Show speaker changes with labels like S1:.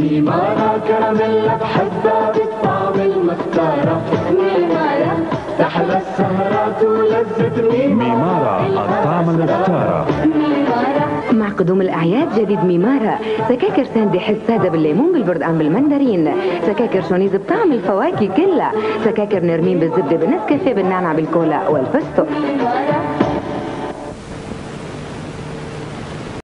S1: ميمارة كراميلا بحبها بالطعم المختارة. ميمارة تحلى السهرات ولذة
S2: ميمارة الطعم المختارة.
S3: مع قدوم الأعياد جديد ميمارة، سكاكر ساندي حس سادة بالليمون بالبردقان بالمندرين، سكاكر شونيز بطعم الفواكه كلها، سكاكر نرمين بالزبدة بالنسكافيه بالنعنع بالكولا والفستق.